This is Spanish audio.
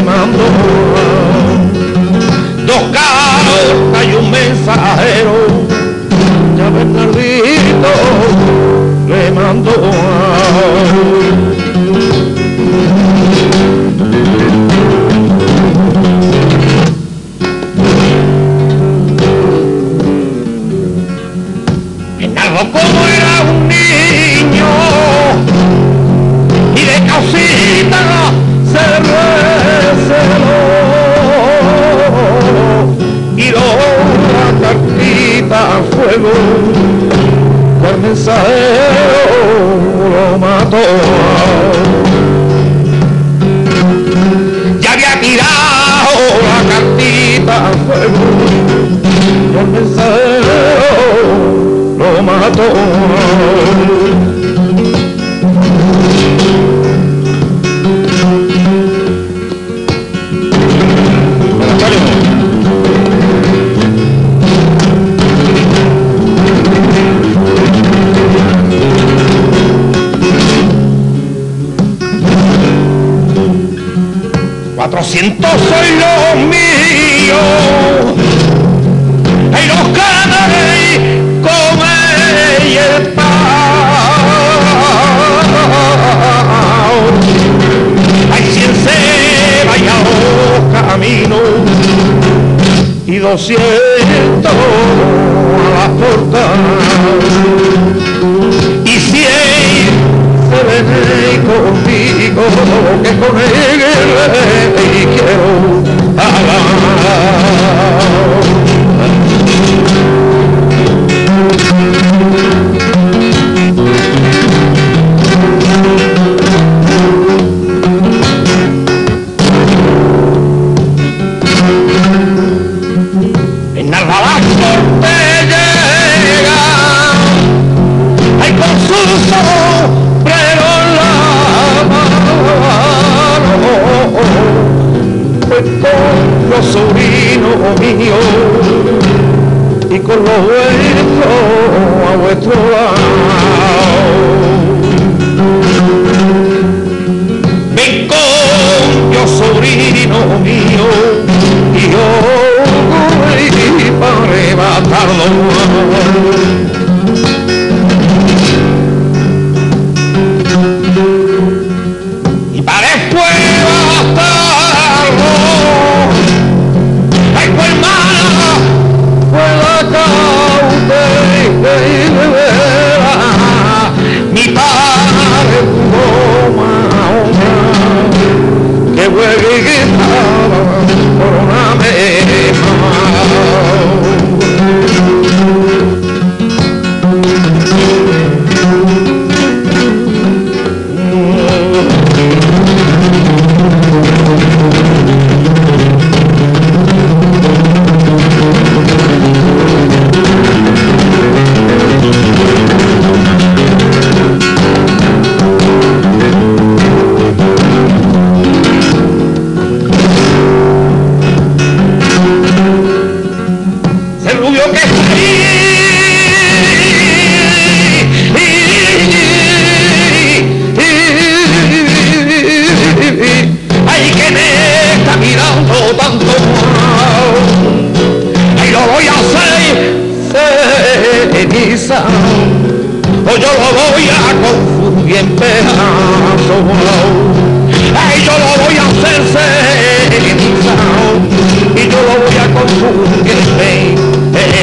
le mandó dos cartas y un mensajero, ya Bernardito le mandó. Como era un niño y de causita se receló y la cartita a fuego del mensajero lo mató. Ya había tirado la cartita a fuego del mensajero lo mató. $400 soy lo mío, y los ganaré come y el pan. Hay 100 cebas y a los caminos y 200 a las portas y 100 se ven conmigo que con él y quiero hablar. En Narvalasco te llega, hay con su sombrero en la mano, pues con los sobrinos míos y con los vuestros a vuestro lado. Ven con yo sobrino mío y yo voy para arrebatarlo. Y para después bastarlo, ay pues hermana, fue la cautela, mi padre tuvo Mahoma, que hueguitaba por una mema. O yo lo voy a confundir en pedazos, ay, yo lo voy a hacer cenizado y yo lo voy a confundir en